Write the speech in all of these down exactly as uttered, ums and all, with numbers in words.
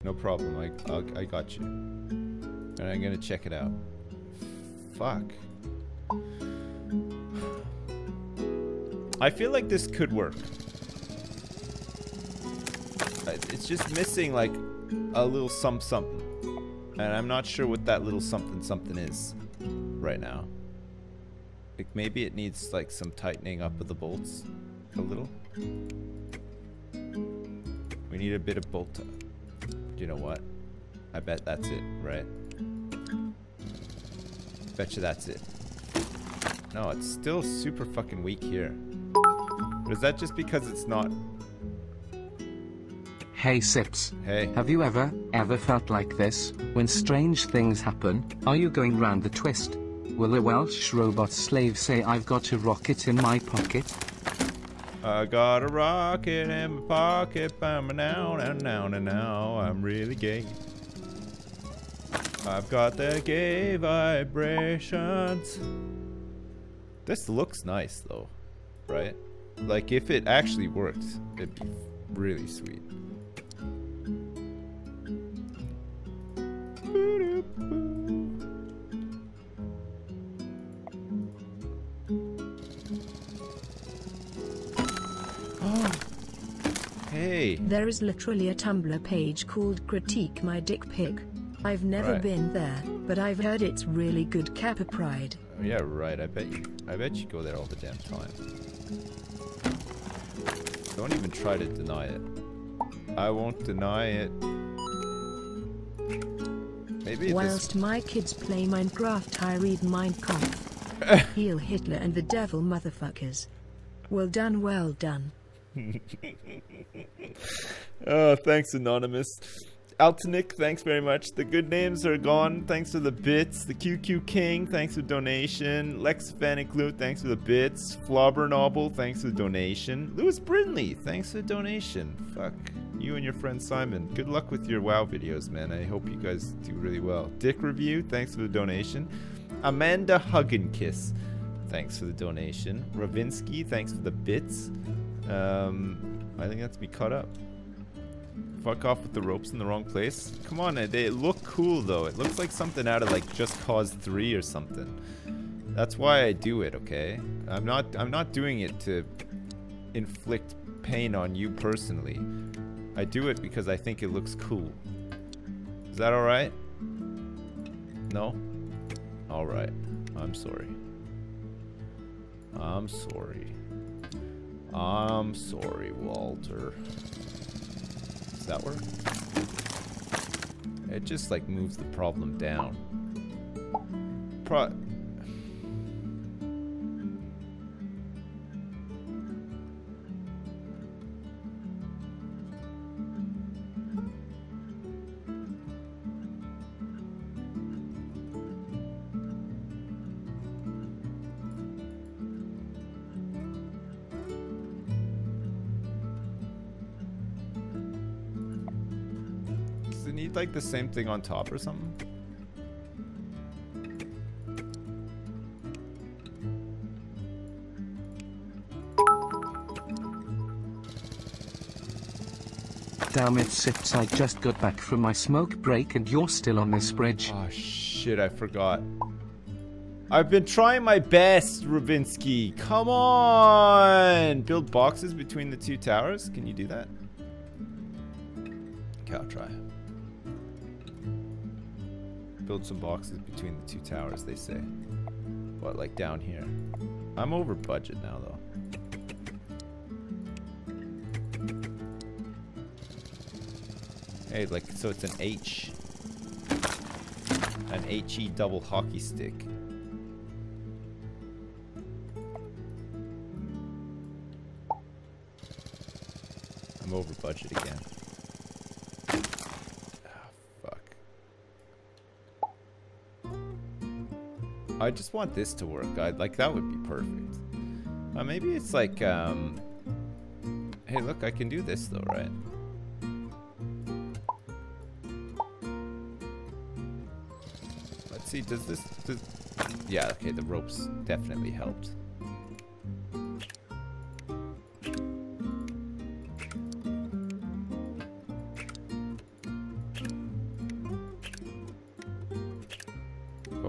No problem. I, I'll, I got you. And I'm gonna check it out. Fuck. I feel like this could work. It's just missing like a little some something. And I'm not sure what that little something something is right now. Like maybe it needs like some tightening up of the bolts a little. We need a bit of bolt. You know what? I bet that's it, right? Bet you that's it. No, it's still super fucking weak here. But is that just because it's not... Hey Sips. Hey. Have you ever, ever felt like this? When strange things happen, are you going round the twist? Will a Welsh robot slave say I've got a rocket in my pocket? I got a rocket in my pocket, bam, now, now, now, now, now, I'm really gay. I've got the gay vibrations. This looks nice though, right? Like if it actually worked, it'd be really sweet. Hey. There is literally a Tumblr page called Critique My Dick Pic. I've never Right. been there, but I've heard it's really good. Kappa Pride. Oh, yeah, right. I bet you. I bet you go there all the damn time. Don't even try to deny it. I won't deny it. Maybe Whilst this... my kids play Minecraft, I read Mein Kampf. Heal Hitler and the devil, motherfuckers. Well done, well done. Oh, thanks, Anonymous. Altonic, thanks very much. The good names are gone. Thanks for the bits. The Q Q King, thanks for the donation. Lex Vaniclute, thanks for the bits. Flobber Noble, thanks for the donation. Lewis Brindley, thanks for the donation. Fuck. You and your friend Simon. Good luck with your WoW videos, man. I hope you guys do really well. Dick Review, thanks for the donation. Amanda Hugginkiss, thanks for the donation. Ravinsky, thanks for the bits. Um, I think that's me caught up. Fuck off with the ropes in the wrong place. Come on, they look cool though. It looks like something out of like Just Cause three or something. That's why I do it, okay? I'm not I'm not doing it to inflict pain on you personally. I do it because I think it looks cool. Is that alright? No? Alright. I'm sorry. I'm sorry. I'm sorry, Walter. Does that work? It just like moves the problem down. Pro like the same thing on top or something? Damn it, Sips, I just got back from my smoke break and you're still on this bridge. Oh shit, I forgot. I've been trying my best, Ravinsky. Come on! Build boxes between the two towers? Can you do that? Okay, I'll try. Build some boxes between the two towers, they say. What, like down here? I'm over budget now, though. Hey, like, so it's an H. An H E double hockey stick. I'm over budget again. I just want this to work. I like that would be perfect. Uh, maybe it's like, um, hey, look, I can do this though, right? Let's see. Does this? Does, yeah. Okay. The ropes definitely helped.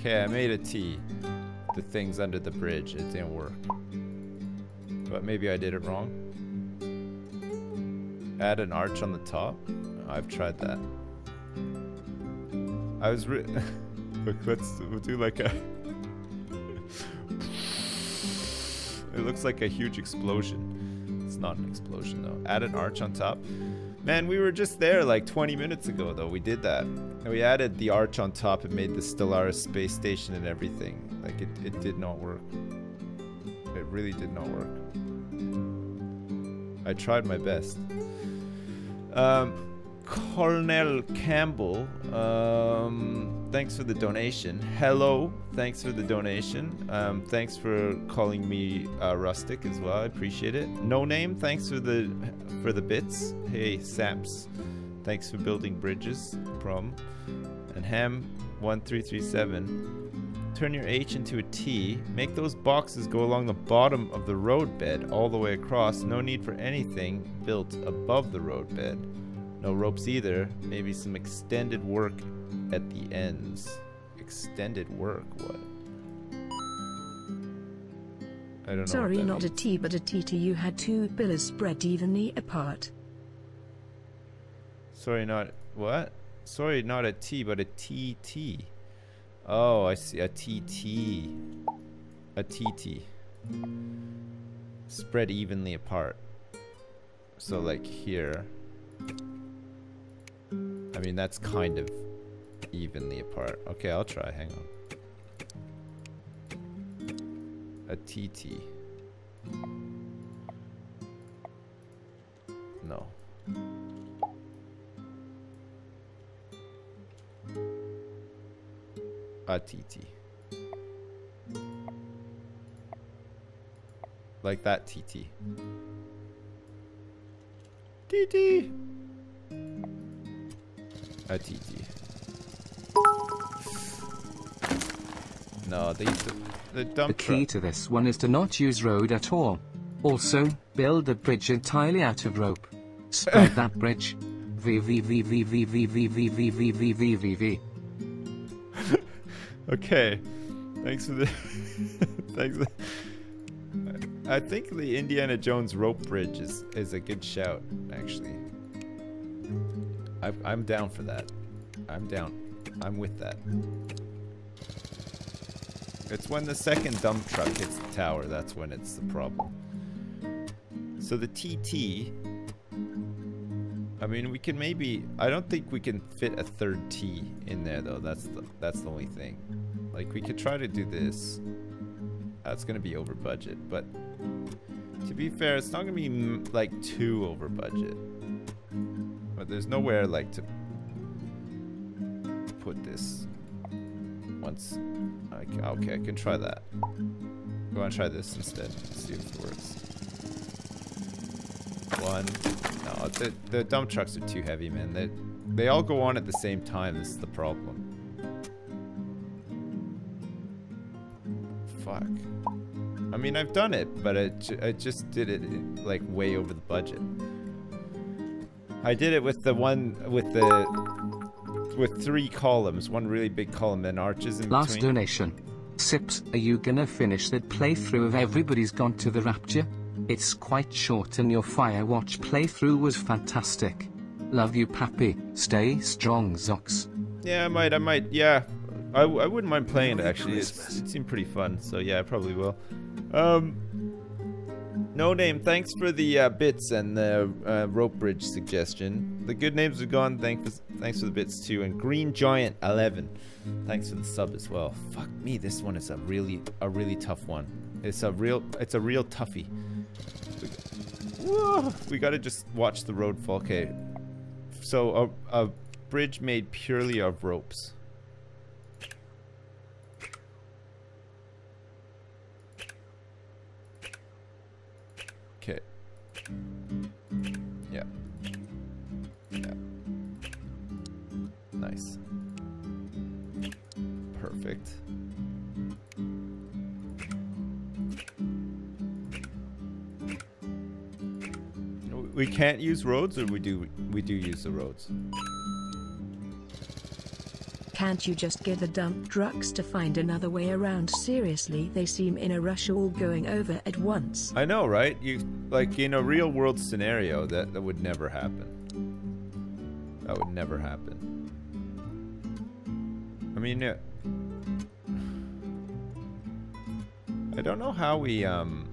Okay, I made a T. The things under the bridge, it didn't work. But maybe I did it wrong. Add an arch on the top. I've tried that. I was re Look, let's we'll do like a it looks like a huge explosion. It's not an explosion though. Add an arch on top. Man, we were just there like twenty minutes ago though. We did that. And we added the arch on top and made the Stellaris space station and everything. Like it, it did not work. It really did not work. I tried my best. Um Cornell Campbell, um, thanks for the donation. Hello, thanks for the donation. Um, thanks for calling me uh, rustic as well. I appreciate it. No name, thanks for the for the bits. Hey, Saps, thanks for building bridges. Prom and Ham one three three seven. Turn your H into a T. Make those boxes go along the bottom of the road bed all the way across. No need for anything built above the road bed. No ropes either. Maybe some extended work at the ends. Extended work? What? I don't know. Sorry, what that not means. a T but a T T. You had two pillars spread evenly apart. Sorry, not what? Sorry, not a T but a T T. Oh, I see. A T T. A T T. Spread evenly apart. So like here. I mean, that's kind of evenly apart. Okay, I'll try. Hang on. A T T. No. A T T. Like that T T. T T. A T T. No, they used to, the dump The key to this one is to not use road at all. Also, build a bridge entirely out of rope. Spread that bridge. V V V V V V V V V V V V V V. Okay, thanks for the. Thanks. For I think the Indiana Jones rope bridge is is a good shout, actually. I, I'm down for that. I'm down. I'm with that. It's when the second dump truck hits the tower, that's when it's the problem. So the T T, I mean, we can maybe, I don't think we can fit a third T in there though. That's the, that's the only thing. Like we could try to do this. That's gonna be over budget, but to be fair, it's not gonna be m like too over budget. But there's nowhere like to put this once. Okay, okay, I can try that. We want to try this instead. See if it works. One. No, the, the dump trucks are too heavy, man. They they all go on at the same time. This is the problem. Fuck. I mean, I've done it, but it I just did it like way over the budget. I did it with the one with the with three columns, one really big column and arches in Last between. donation. Sips, are you gonna finish that playthrough of Everybody's Gone to the Rapture? It's quite short and your Firewatch playthrough was fantastic. Love you, Pappy. Stay strong, Zox. Yeah, I might, I might, yeah. I, I wouldn't mind playing it actually. It's, it seemed pretty fun, so yeah, I probably will. Um, No Name, thanks for the uh, bits and the uh, rope bridge suggestion. The good names are gone. Thanks for, thanks for the bits too. And Green Giant eleven, thanks for the sub as well. Fuck me, this one is a really a really tough one. It's a real it's a real toughie. We, whoa, we gotta just watch the road fall. Okay, so a, a bridge made purely of ropes. Okay. Yeah. Yeah. Nice. Perfect. We can't use roads, or we do we do use the roads? Can't you just get the dump trucks to find another way around? Seriously, they seem in a rush, all going over at once. I know, right? You like in a real world scenario that that would never happen. That would never happen. I mean, uh, I don't know how we um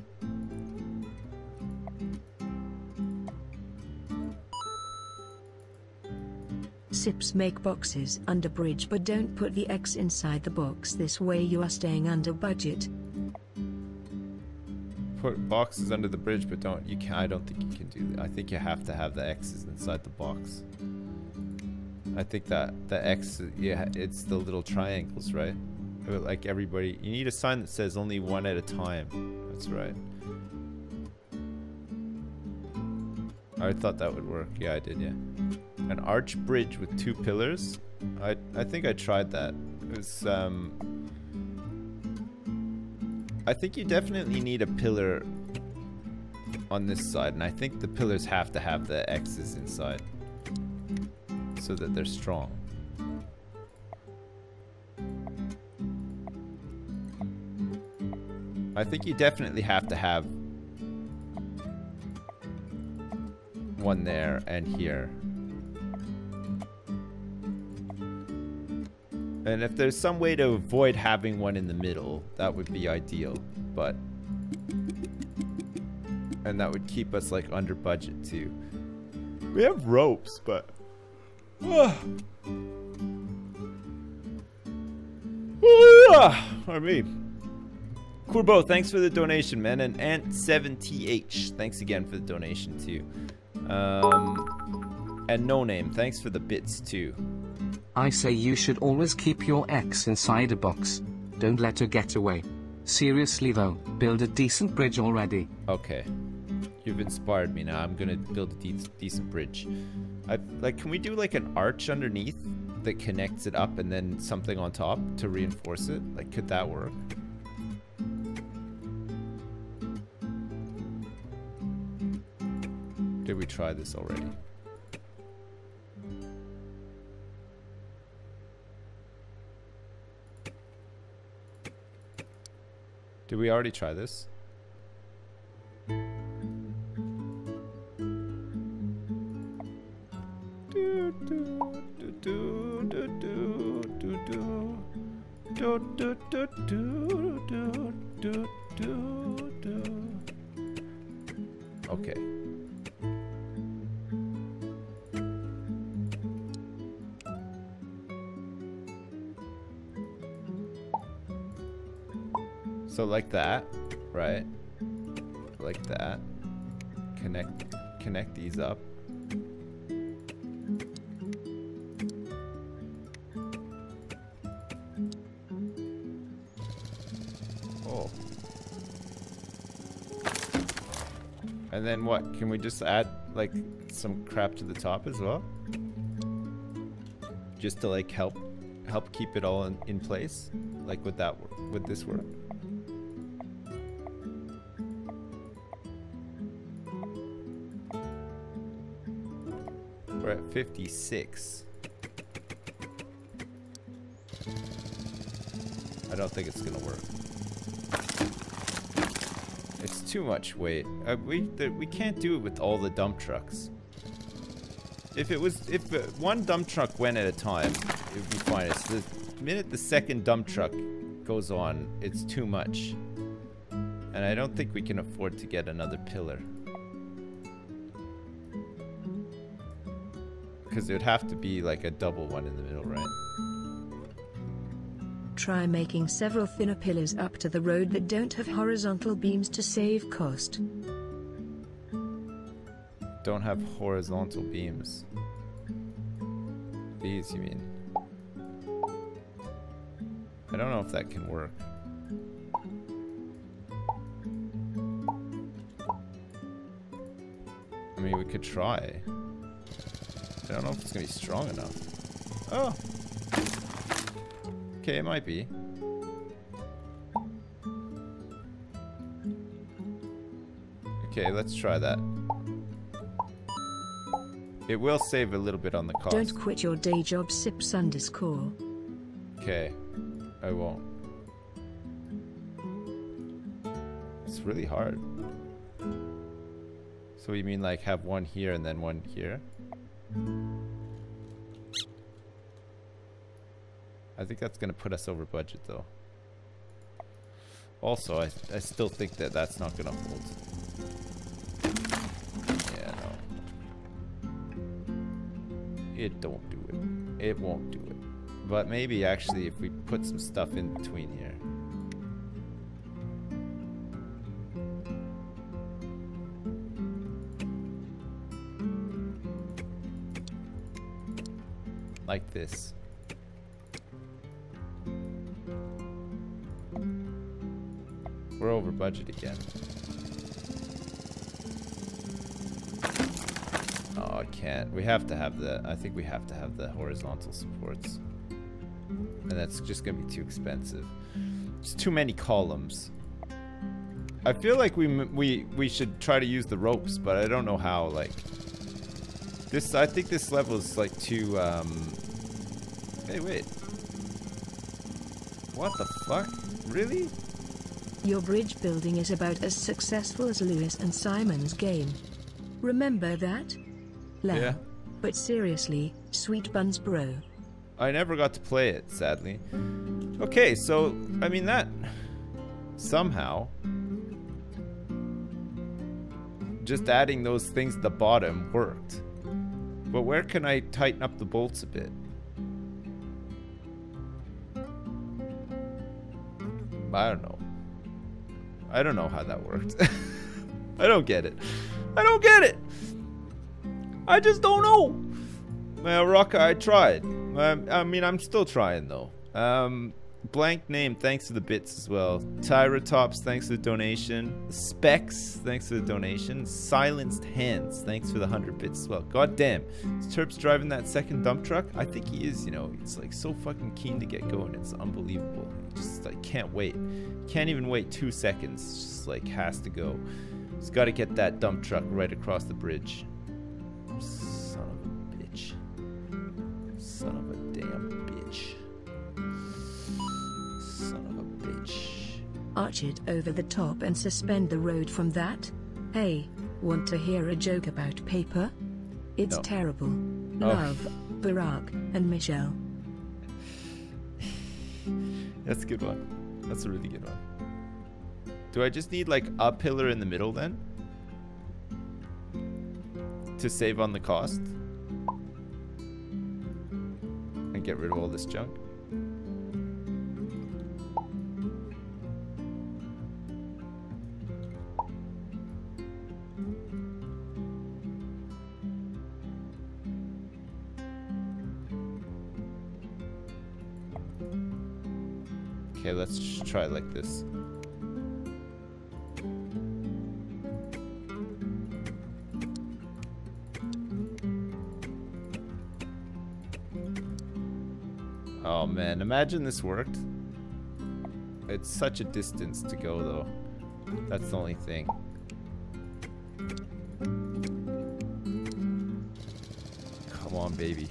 Sips make boxes under bridge, but don't put the X inside the box. This way you are staying under budget. put boxes under the bridge, but don't you can I don't think you can do that. I think you have to have the X's inside the box. I think that the X, yeah, it's the little triangles, right? Like everybody, you need a sign that says only one at a time. That's right. I thought that would work. Yeah, I did, yeah. An arch bridge with two pillars. I I think I tried that. It was um I think you definitely need a pillar on this side, and I think the pillars have to have the X's inside so that they're strong. I think you definitely have to have one there and here. And if there's some way to avoid having one in the middle, that would be ideal, but... And that would keep us, like, under budget, too. We have ropes, but... Or me. Courbeau, thanks for the donation, man. And Ant seven T H, thanks again for the donation, too. Um, and No Name, thanks for the bits, too. I say you should always keep your ex inside a box. Don't let her get away. Seriously though, build a decent bridge already. Okay. You've inspired me now. I'm gonna build a de decent bridge. I, like, can we do like an arch underneath that connects it up and then something on top to reinforce it? Like, could that work? Did we try this already? Did we already try this? Okay. So like that, right? Like that. Connect connect these up. Oh. And then what? Can we just add like some crap to the top as well? Just to like help help keep it all in, in place? Like would that work? Would this work? We're at fifty-six. I don't think it's gonna work. It's too much weight. Uh, we we can't do it with all the dump trucks. If it was, if uh, one dump truck went at a time, it would be fine. It's the minute the second dump truck goes on, it's too much, and I don't think we can afford to get another pillar. Because it would have to be like a double one in the middle, right? Try making several thinner pillars up to the road that don't have horizontal beams to save cost. Don't have horizontal beams. These, you mean? I don't know if that can work. I mean, we could try. I don't know if it's gonna be strong enough. Oh! Okay, it might be. Okay, let's try that. It will save a little bit on the cost. Don't quit your day job, sips underscore. Okay, I won't. It's really hard. So you mean like have one here and then one here? I think that's gonna put us over budget though. Also, I, I still think that that's not gonna hold. Yeah, no. It don't do it. It won't do it. But maybe actually if we put some stuff in between here. Like this. We're over budget again. Oh, I can't. We have to have the, I think we have to have the horizontal supports. And that's just gonna be too expensive. It's too many columns. I feel like we, we, we should try to use the ropes, but I don't know how, like. This, I think this level is like too, um... Hey, wait. What the fuck? Really? Your bridge building is about as successful as Lewis and Simon's game. Remember that? Lol. Yeah. But seriously, sweet buns bro. I never got to play it, sadly. Okay, so, I mean that... Somehow... Just adding those things at the bottom worked. But where can I tighten up the bolts a bit? I don't know. I don't know how that worked. I don't get it. I don't get it. I just don't know. Well, Rocka, I tried. I, I mean, I'm still trying though. Um, blank name, thanks to the bits as well. Tyratops, thanks for the donation. Specs, thanks for the donation. Silenced Hands, thanks for the hundred bits as well. God damn, is Terps driving that second dump truck? I think he is. You know, it's like so fucking keen to get going. It's unbelievable. Just like can't wait. Can't even wait two seconds. Just like has to go. He's got to get that dump truck right across the bridge. Son of a bitch. Son of a damn bitch. Son of a bitch. Arch it over the top and suspend the road from that. Hey, want to hear a joke about paper? It's No. terrible. Oh. Love, Barack and Michelle. That's a good one. That's a really good one. Do I just need like a pillar in the middle then? To save on the cost? And get rid of all this junk? Okay, let's just try it like this. Oh man, imagine this worked. It's such a distance to go though. That's the only thing. Come on, baby.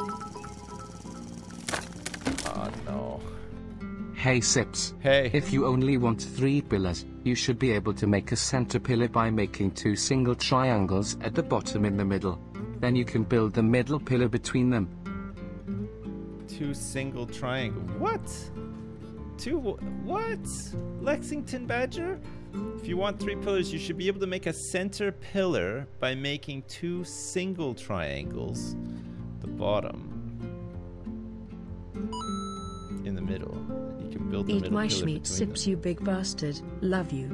Oh no. Hey Sips. Hey. If you only want three pillars, you should be able to make a center pillar by making two single triangles at the bottom in the middle. Then you can build the middle pillar between them. Two single triangle. What? Two what? Lexington Badger? If you want three pillars, you should be able to make a center pillar by making two single triangles at the bottom. In the middle. You can build the Eat middle my pillar schmeat, between Sips, them. you big bastard. Love you.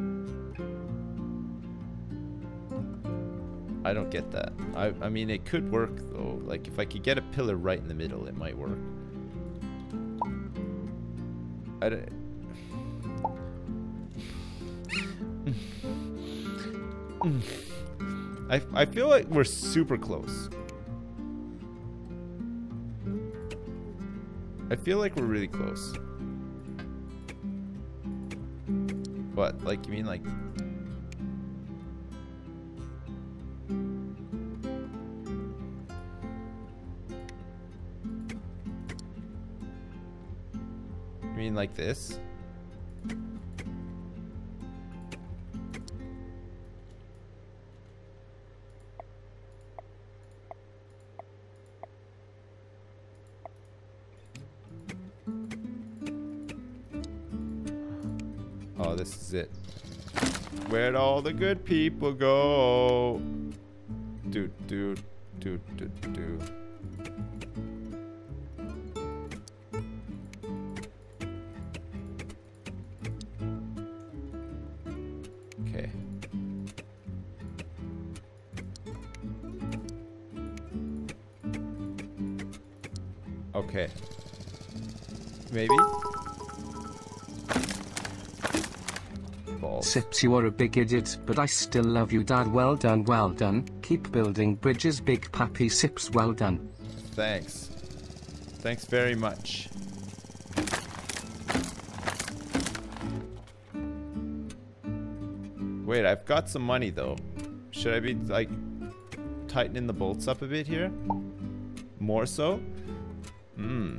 I don't get that. I, I mean, it could work though. Like if I could get a pillar right in the middle, it might work. I don't... I, I feel like we're super close. I feel like we're really close. What? Like, you mean like... You mean like this? Oh, this is it. Where'd all the good people go? Do do do do do. Okay. Okay. Maybe? Balls. Sips, you are a big idiot, but I still love you, Dad. Well done, well done. Keep building bridges, Big Pappy. Sips, well done. Thanks. Thanks very much. Wait, I've got some money though. Should I be like tightening the bolts up a bit here? More so? Hmm.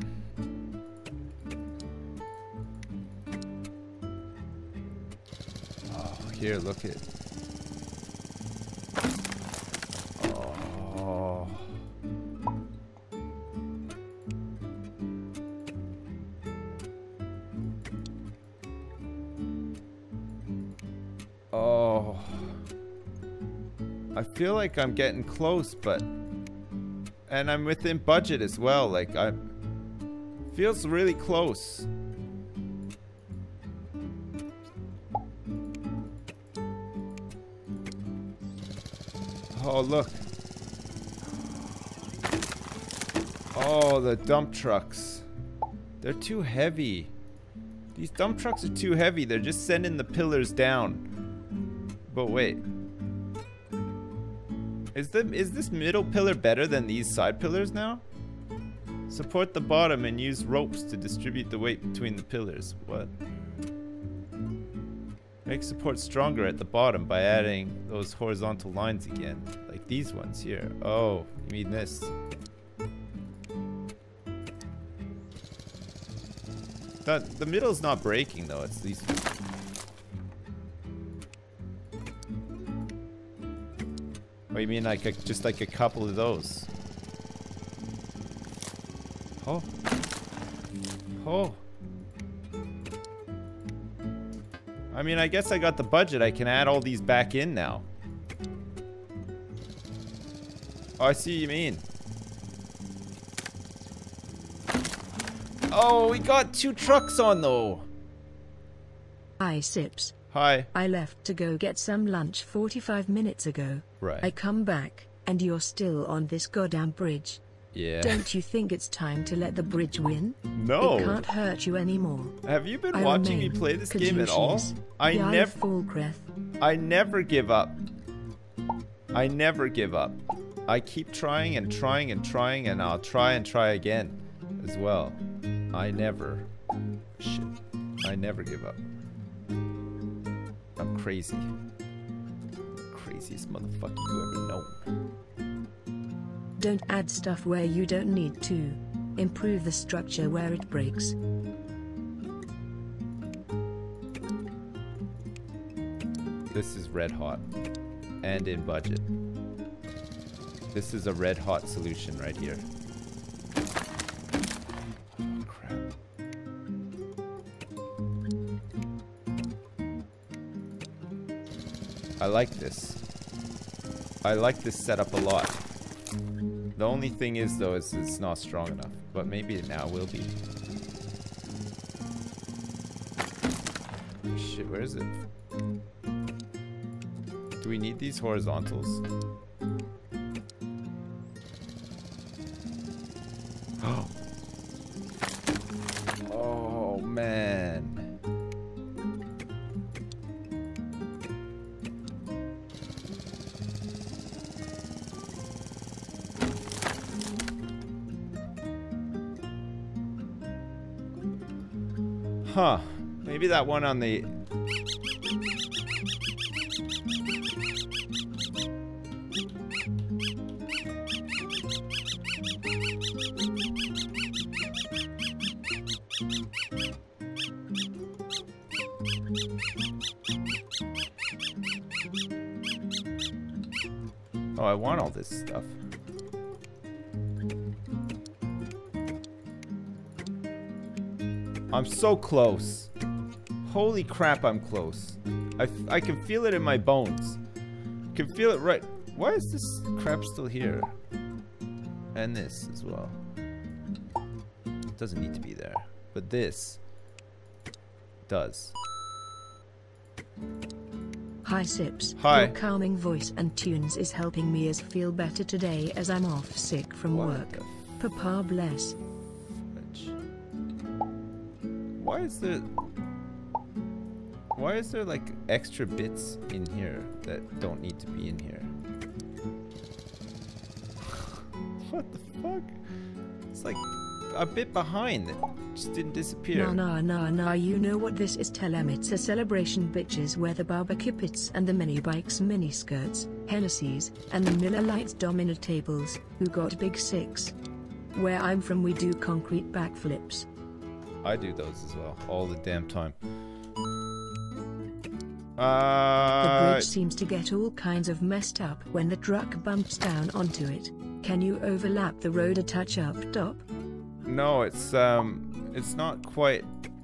Oh, here, look it. Oh. Oh. I feel like I'm getting close, but and I'm within budget as well. Like I feels really close. Oh, look. Oh, the dump trucks. They're too heavy. These dump trucks are too heavy. They're just sending the pillars down. But wait. Is the is this middle pillar better than these side pillars now? Support the bottom and use ropes to distribute the weight between the pillars. What? Make support stronger at the bottom by adding those horizontal lines again. Like these ones here. Oh, you mean this. That, the middle's not breaking though, it's these. Oh, you mean like a, just like a couple of those? Oh. Oh. I mean, I guess I got the budget. I can add all these back in now. Oh, I see what you mean. Oh, we got two trucks on though. Hi, Sips. Hi. I left to go get some lunch forty-five minutes ago. Right. I come back, and you're still on this goddamn bridge. Yeah. Don't you think it's time to let the bridge win? No. It can't hurt you anymore. Have you been I watching me remain play this game at all? Confucius, I the Eye of never Falkreth. I never give up. I never give up. I keep trying and trying and trying, and I'll try and try again as well. I never. Shit. I never give up. I'm crazy. Craziest motherfucker you ever known. Don't add stuff where you don't need to. Improve the structure where it breaks. This is red hot. And in budget. This is a red hot solution right here. Oh, crap. I like this. I like this setup a lot. The only thing is though is it's not strong enough, but maybe it now will be. Shit, where is it? Do we need these horizontals? Oh man. Huh. Maybe that one on the... I want all this stuff. I'm so close. Holy crap, I'm close. I, f I can feel it in my bones. I can feel it right. Why is this crap still here? And this as well. It doesn't need to be there. But this does. Hi Sips. Hi. Your calming voice and tunes is helping me as feel better today as I'm off sick from What work. the Papa bless. fudge? Why is there... Why is there like extra bits in here that don't need to be in here? What the fuck? It's like a bit behind that just didn't disappear. Nah nah nah nah, you know what this is? Tell 'em it's a celebration, bitches, where the barbecue pits and the mini bikes, mini skirts, Hennessy's, and the Miller Lights dominant tables, who got big six. Where I'm from we do concrete backflips. I do those as well, all the damn time. Uh, The bridge seems to get all kinds of messed up when the truck bumps down onto it. Can you overlap the road a touch up top? No, it's um, it's not quite.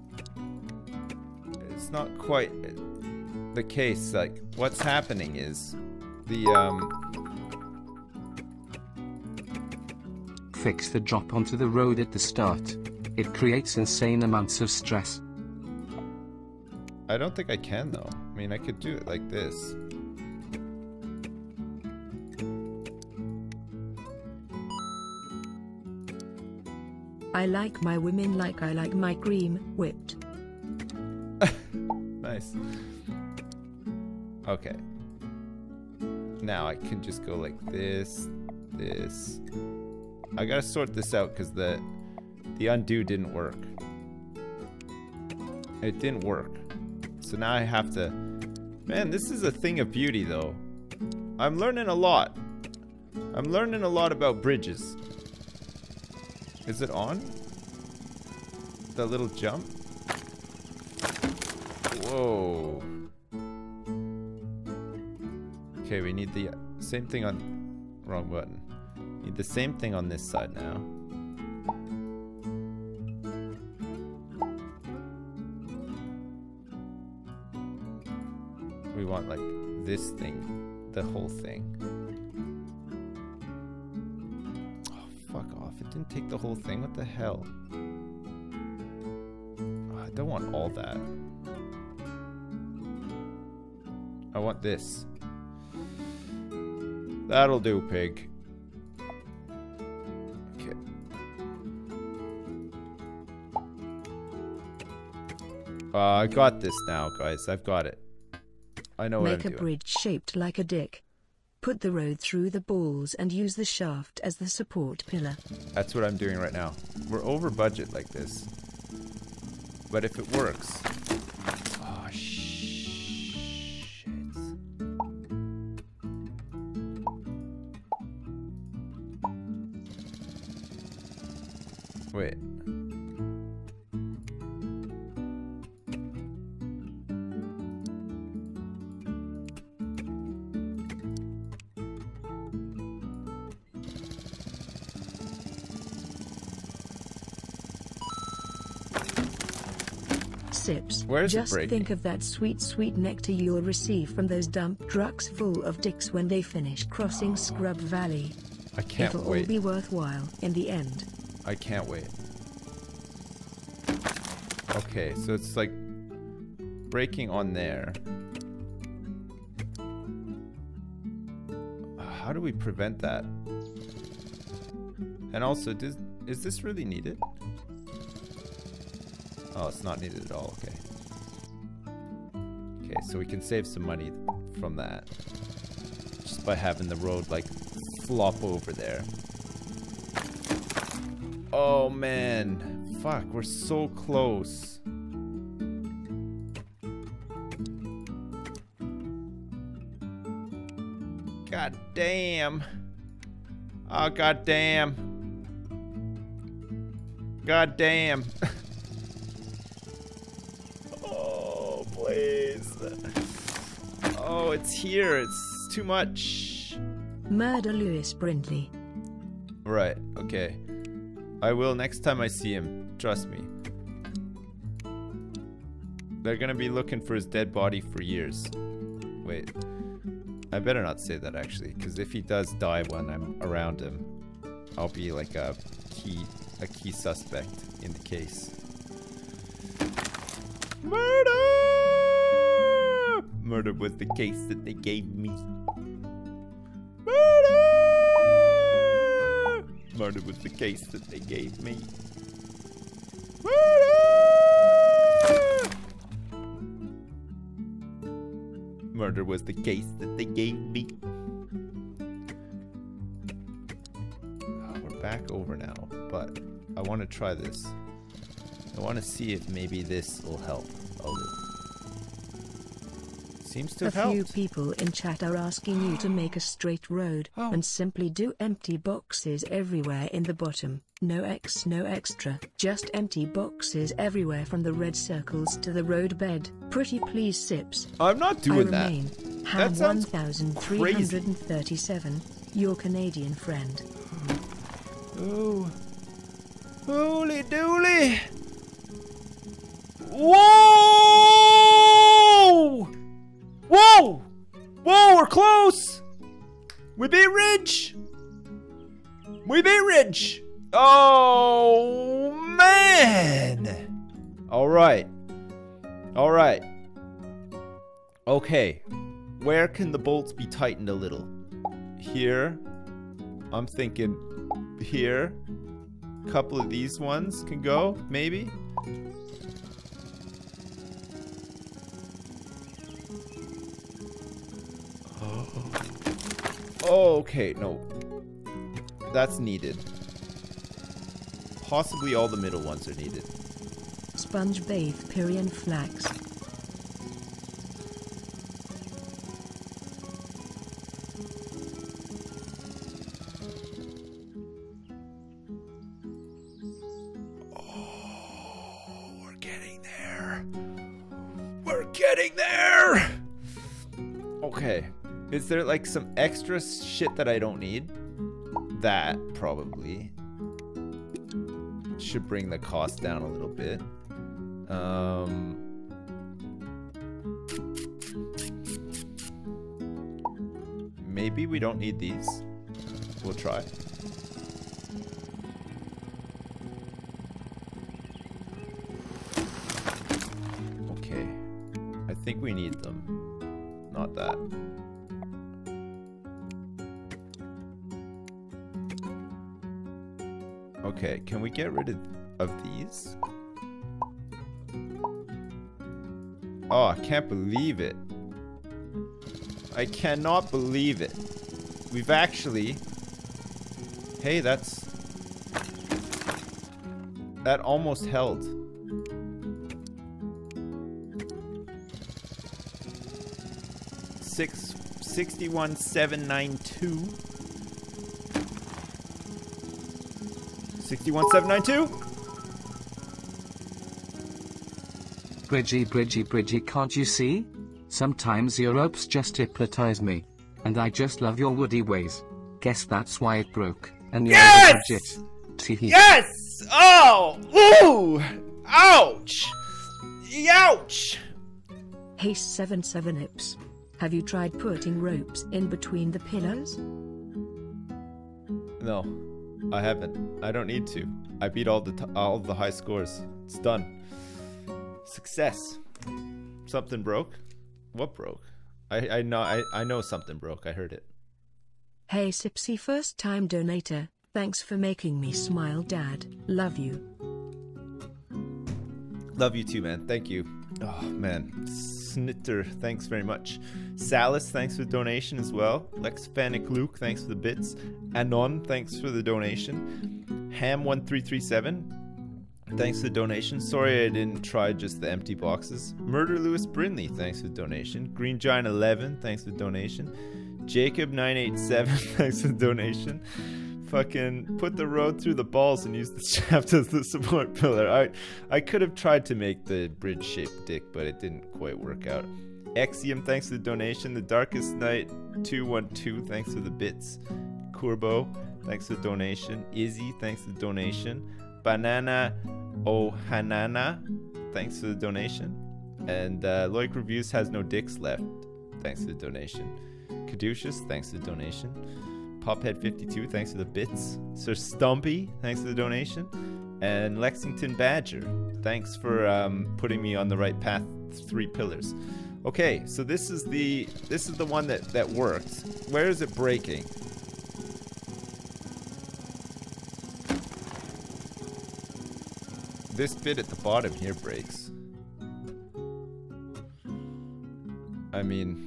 It's not quite the case. Like, what's happening is the um. Fix the drop onto the road at the start. It creates insane amounts of stress. I don't think I can though. I mean, I could do it like this. I like my women like I like my cream whipped. Nice. Okay. Now I can just go like this, this. I gotta sort this out because the the undo didn't work. It didn't work. So now I have to... Man, this is a thing of beauty though. I'm learning a lot. I'm learning a lot about bridges. Is it on? The little jump? Whoa. Okay, we need the same thing on... Wrong button. Need the same thing on this side now. We want like this thing, the whole thing. Oh, fuck off. It didn't take the whole thing. What the hell? Oh, I don't want all that. I want this. That'll do, pig. Okay. Uh, I got this now, guys. I've got it. I know what I'm Make a doing. bridge shaped like a dick. Put the road through the balls and use the shaft as the support pillar. That's what I'm doing right now. We're over budget like this. But if it works... Oh, shit. Wait. Sips. Where's it Just breaking? think of that sweet, sweet nectar you'll receive from those dump trucks full of dicks when they finish crossing Scrub Valley. I can't It'll wait. all be worthwhile in the end. I can't wait. Okay, so it's like breaking on there. How do we prevent that? And also, does, is this really needed? Oh, it's not needed at all, okay. Okay, so we can save some money from that. Just by having the road, like, flop over there. Oh, man. Fuck, we're so close. God damn. Oh, god damn. God damn. Oh, please. Oh, it's here. It's too much. Murder Lewis Brindley. Right, okay. I will next time I see him. Trust me. They're gonna be looking for his dead body for years. Wait. I better not say that actually, because if he does die when I'm around him, I'll be like a key, a key suspect in the case. Murder! Murder was the case that they gave me. Murder! Murder was the case that they gave me. Murder! Murder was the case that they gave me. Oh, we're back over now, but I want to try this. I want to see if maybe this will help a little. Seems to have A few helped. people in chat are asking you to make a straight road Oh. and simply do empty boxes everywhere in the bottom. No X, no extra, just empty boxes everywhere from the red circles to the road bed. Pretty please, Sips. I'm not doing I that. remain That Ham sounds one thousand three hundred thirty-seven, your Canadian friend. Oh. Holy dooly. Whoa! Whoa! Whoa, we're close! We beat Ridge! We beat Ridge! Oh, man! Alright. Alright. Okay. Where can the bolts be tightened a little? Here. I'm thinking here. A couple of these ones can go, maybe? Oh, okay, no. That's needed. Possibly all the middle ones are needed. Sponge bathe Pyrian flax. Oh, we're getting there. We're getting there! Okay. Is there like some extra shit that I don't need? That probably should bring the cost down a little bit. Um, maybe we don't need these. We'll try. Okay. I think we need them. Not that. Okay, can we get rid of, of these? Oh, I can't believe it. I cannot believe it. We've actually... Hey, that's... That almost held. Six, sixty-one, seven, nine, two. sixty-one, seven, nine, two. Bridgie, Bridgie, Bridgie, can't you see? Sometimes your ropes just hypnotize me. And I just love your woody ways. Guess that's why it broke. And you're Yes! the budget. Teehee. Yes! Oh! Ooh! Ouch! Ouch! Hey seven seven Ips. Have you tried putting ropes in between the pillows? No, I haven't. I don't need to. I beat all the t all the high scores. It's done. Success. Something broke? What broke? I I know I I know something broke. I heard it. Hey Sipsy, first time donator. Thanks for making me smile, Dad. Love you. Love you too, man. Thank you. Oh man, Snitter, thanks very much. Salis, thanks for the donation as well. Lex Fanic Luke, thanks for the bits. Anon, thanks for the donation. Ham one three three seven, thanks for the donation. Sorry I didn't try just the empty boxes. Murder Lewis Brindley, thanks for the donation. Green Giant eleven, thanks for the donation. Jacob nine eight seven, thanks for the donation. Fucking put the road through the balls and use the shaft as the support pillar. I I could have tried to make the bridge shaped dick, but it didn't quite work out. Exium, thanks for the donation. The Darkest Night two one two, thanks for the bits. Kurbo, thanks for the donation. Izzy, thanks for the donation. Banana Ohanana, thanks for the donation. And uh, Loic Reviews has no dicks left, thanks for the donation. Caduceus, thanks for the donation. Pophead fifty-two, thanks for the bits. Sir Stumpy, thanks for the donation. And Lexington Badger, thanks for um, putting me on the right path. Three pillars. Okay, so this is the this is the one that that worked. Where is it breaking? This bit at the bottom here breaks. I mean,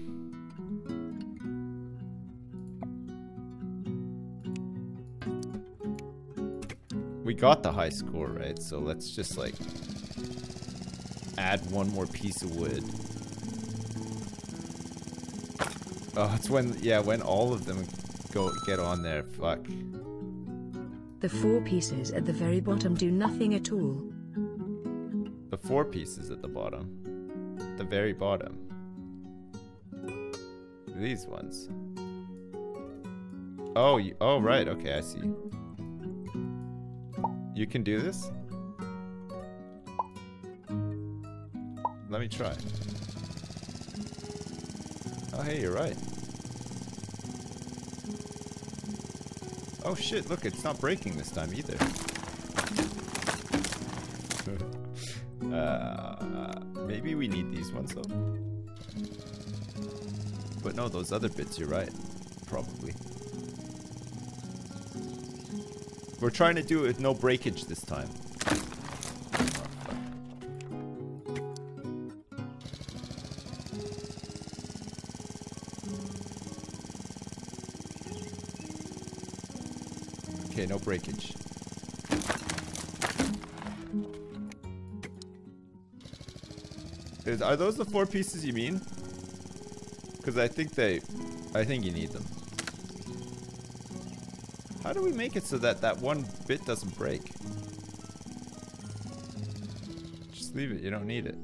we got the high score, right? So let's just like add one more piece of wood. Oh, it's when, yeah, when all of them go get on there. Fuck. The four pieces at the very bottom do nothing at all. The four pieces at the bottom. The very bottom. These ones. Oh, you, oh, right. Okay, I see. You can do this? Let me try. Oh, hey, you're right. Oh shit, look, it's not breaking this time either. uh, maybe we need these ones though. But no, those other bits, you're right. Probably. We're trying to do it with no breakage this time. Okay, no breakage. Is, are those the four pieces you mean? Because I think they... I think you need them. How do we make it so that that one bit doesn't break? Just leave it, you don't need it.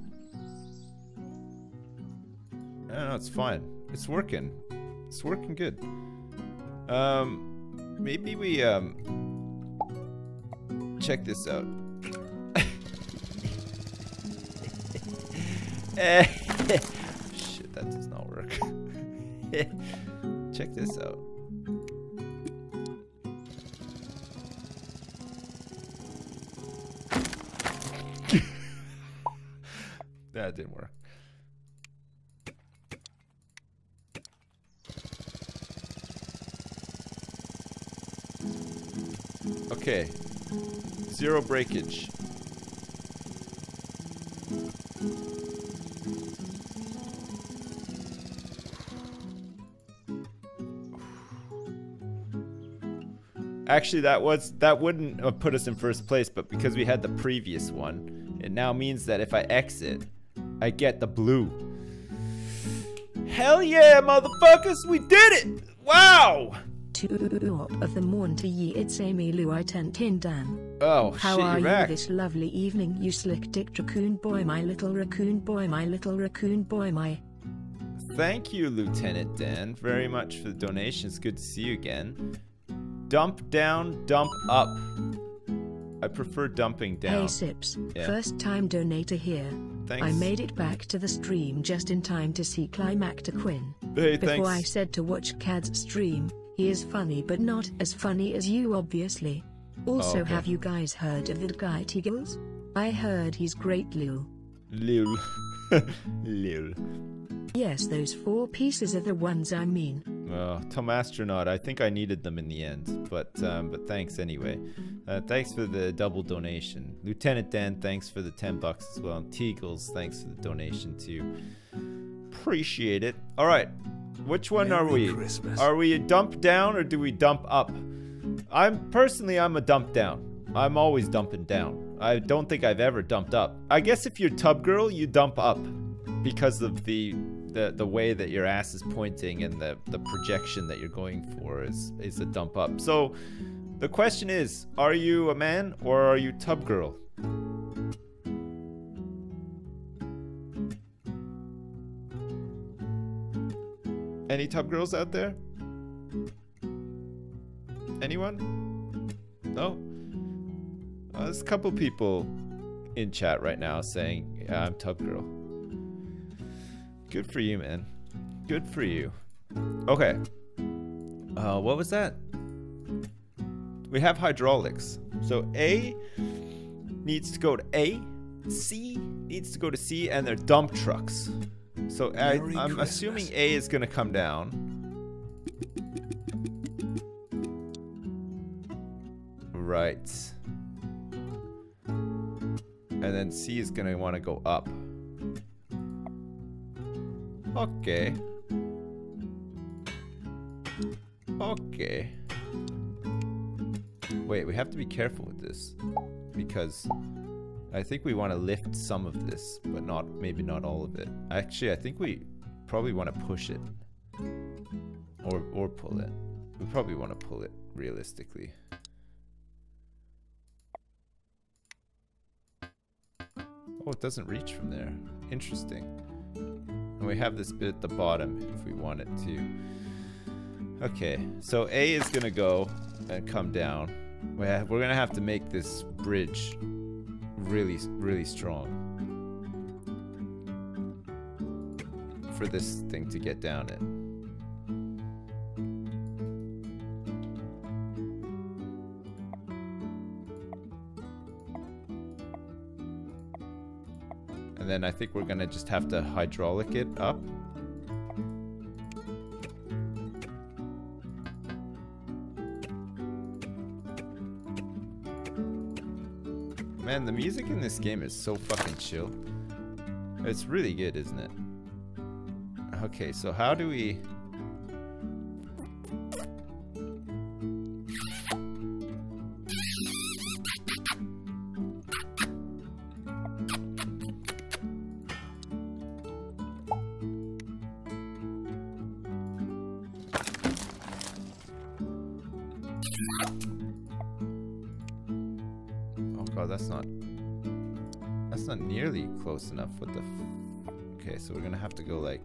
No, no, it's fine. It's working. It's working good. Um... Maybe we, um, check this out. Shit, that does not work. Check this out. That didn't work. Okay, zero breakage. Actually, that was that wouldn't have put us in first place, but because we had the previous one, it now means that if I exit, I get the blue. Hell yeah, motherfuckers, we did it! Wow! Of the morn to ye, it's Amy Lou I ten tin Dan. Oh, how shit, are you wrecked. this lovely evening, you slick dick raccoon boy, my little raccoon boy, my little raccoon boy, my. Thank you, Lieutenant Dan, very much for the donation. It's good to see you again. Dump down, dump up. I prefer dumping down. Hey Sips, yeah. First time donator here. Thanks. I made it back to the stream just in time to see Climacta Quinn. Hey, Before thanks. I said to watch Cad's stream, he is funny but not as funny as you obviously. Also, oh, okay. Have you guys heard of the guy Tigles? I heard he's great Lil. Lil. Lil. Yes, those four pieces are the ones I mean. Oh, Tom Astronaut, I think I needed them in the end, but um, but thanks anyway. Uh, thanks for the double donation. Lieutenant Dan, thanks for the ten bucks as well. And Teagles, thanks for the donation too. Appreciate it. All right, which one Merry are we? Christmas. Are we a dump down or do we dump up? I'm personally, I'm a dump down. I'm always dumping down. I don't think I've ever dumped up. I guess if you're tub girl, you dump up because of the the the way that your ass is pointing and the the projection that you're going for is is a dump up. So the question is, are you a man or are you tub girl? Any tub girls out there? Anyone? No? Uh, there's a couple people in chat right now saying, yeah, I'm tub girl. Good for you, man. Good for you. Okay. Uh, what was that? We have hydraulics. So A needs to go to A. C needs to go to C, and they're dump trucks. So I, I'm Christmas. assuming A is going to come down. Right. And then C is going to want to go up. Okay. Okay. Wait, we have to be careful with this. Because I think we want to lift some of this, but not maybe not all of it. Actually, I think we probably want to push it. Or, or pull it. We probably want to pull it, realistically. Oh, it doesn't reach from there. Interesting. And we have this bit at the bottom if we want it to. Okay, so A is gonna go and come down. We have, we're gonna have to make this bridge really, really strong for this thing to get down it. And then I think we're gonna just have to hydraulic it up. Man, the music in this game is so fucking chill. It's really good, isn't it? Okay, so how do we... That's not that's not nearly close enough. What the f okay, so we're gonna have to go like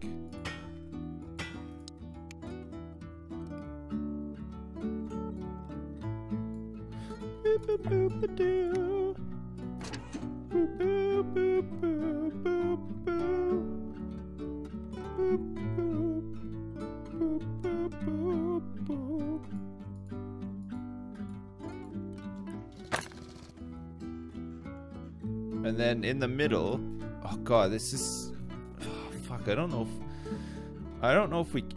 and then in the middle, oh god, this is oh, fuck. I don't know if I don't know if we.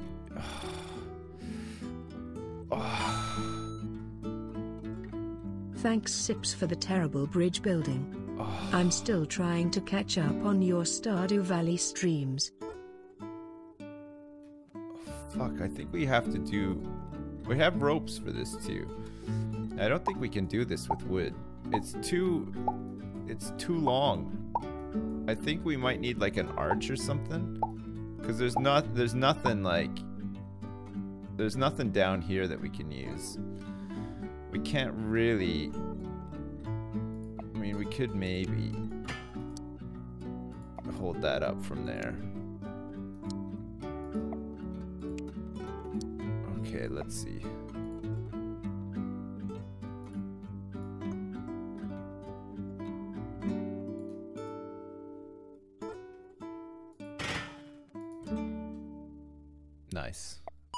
Oh. Thanks, Sips, for the terrible bridge building. Oh. I'm still trying to catch up on your Stardew Valley streams. Fuck, I think we have to do. We have ropes for this too. I don't think we can do this with wood. It's too. It's too long. I think we might need like an arch or something, because there's not there's nothing like there's nothing down here that we can use. We can't really. I mean, we could maybe hold that up from there. Okay, let's see. Nice.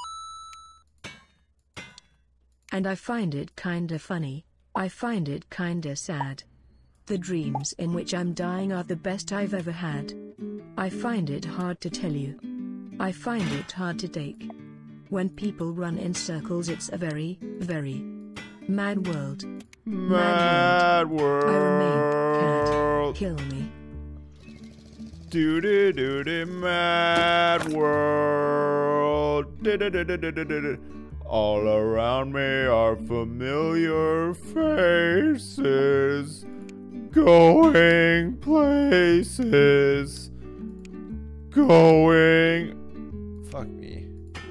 And I find it kinda funny. I find it kinda sad. The dreams in which I'm dying are the best I've ever had. I find it hard to tell you. I find it hard to take. When people run in circles, it's a very, very mad world. Mad, mad world. I remain cat. Kill me. Do do do do mad world. Do, do, do, do, do, do, do. All around me are familiar faces, going places, going. Fuck me.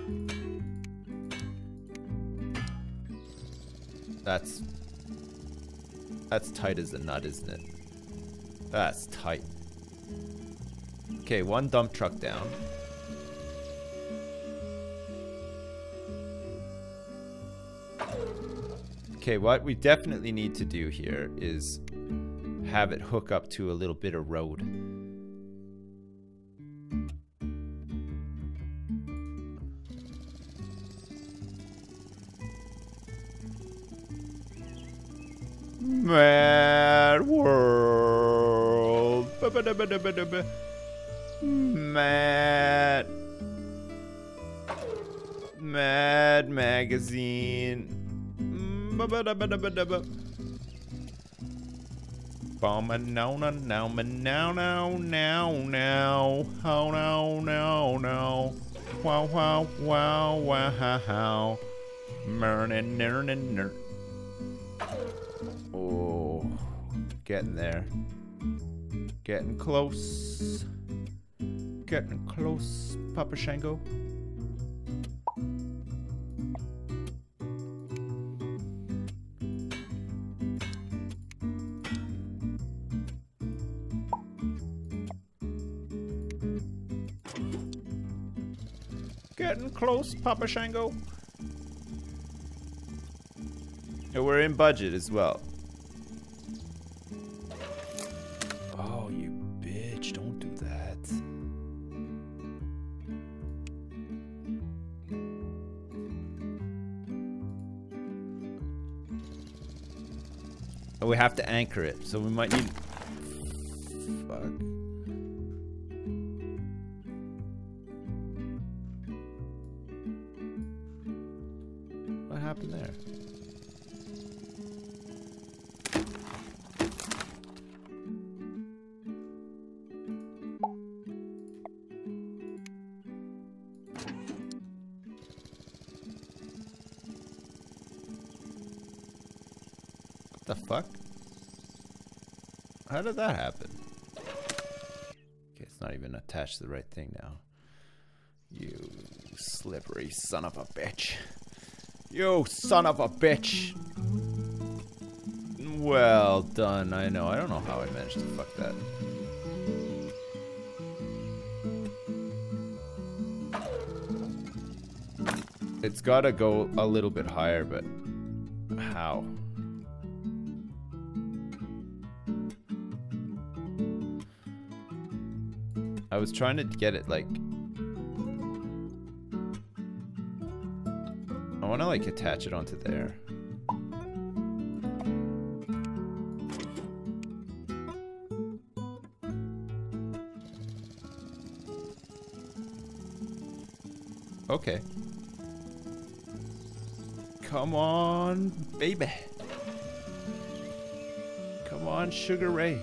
That's that's tight as a nut, isn't it? That's tight. Okay, one dump truck down. Okay, what we definitely need to do here is have it hook up to a little bit of road. Mad world. Mad. Mad magazine. Bomb now now now now now now now how now now now wow wow wow wow mernin nernin ner. Oh, getting there, getting close, getting close, Papa Shango. Getting close, Papa Shango. And we're in budget as well. Oh, you bitch, don't do that. Oh, we have to anchor it, so we might need... Fuck. What happened there? What the fuck? How did that happen? Okay, it's not even attached to the right thing now. You slippery son of a bitch. You son of a bitch. Well done, I know. I don't know how I managed to fuck that. It's gotta go a little bit higher, but how? I was trying to get it like... I want to like attach it onto there. Okay. Come on, baby. Come on, Sugar Ray.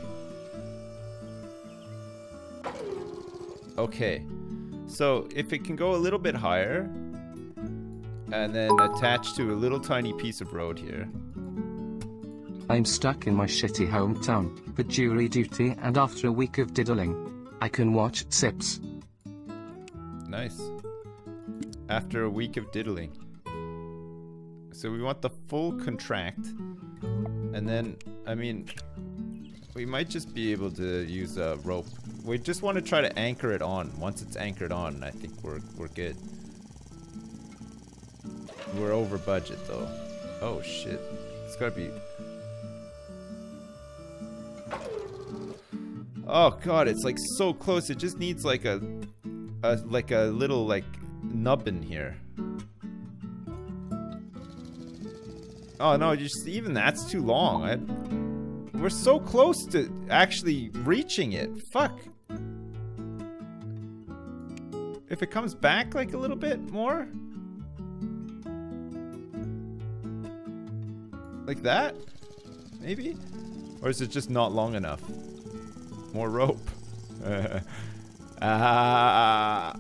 Okay. So if it can go a little bit higher and then attach to a little tiny piece of road here. I'm stuck in my shitty hometown for jury duty, and after a week of diddling, I can watch Sips. Nice. After a week of diddling. So we want the full contract, and then, I mean, we might just be able to use a rope. We just want to try to anchor it on. Once it's anchored on, I think we're we're good. We're over budget though. Oh shit. It's gotta be... Oh god, it's like so close. It just needs like a, a like a little like nubbin here. Oh no, just even that's too long. I, we're so close to actually reaching it. Fuck. If it comes back like a little bit more. Like that? Maybe? Or is it just not long enough? More rope. Ah. uh,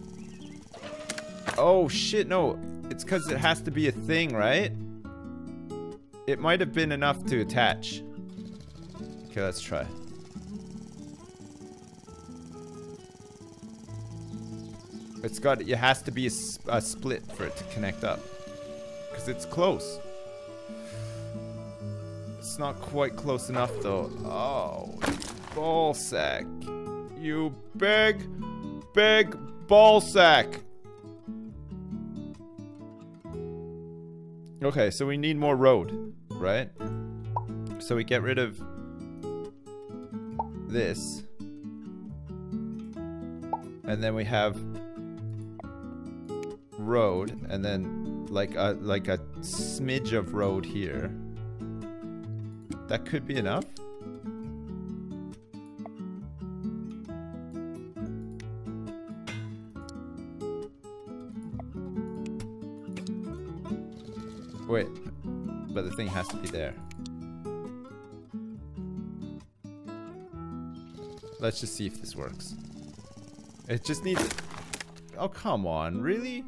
oh shit, no. It's because it has to be a thing, right? It might have been enough to attach. Okay, let's try. It's got, it has to be a, a split for it to connect up. Because it's close. It's not quite close enough though. Oh, ball sack. You big, big ball sack. Okay, so we need more road, right? So we get rid of this. And then we have road, and then like a like a smidge of road here. That could be enough. Wait, but the thing has to be there. Let's just see if this works. It just needs... Oh, come on, really?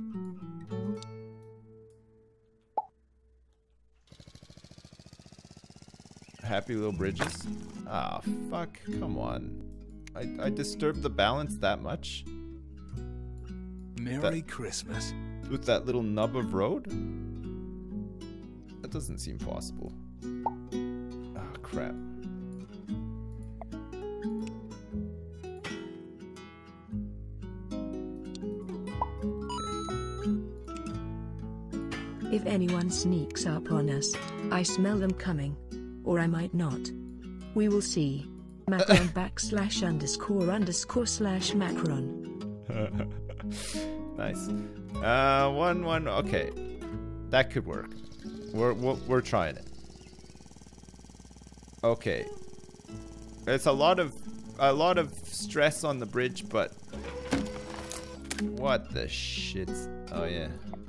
Happy little bridges? Ah, fuck, come on. I, I disturbed the balance that much? Merry that, Christmas. With that little nub of road? That doesn't seem possible. Oh, crap. If anyone sneaks up on us, I smell them coming. Or I might not. We will see. Macron backslash underscore underscore slash Macron. Nice. Uh, one, one, okay. That could work. We're, we're, we're trying it. Okay. It's a lot of, a lot of stress on the bridge, but... What the shit? Oh, yeah.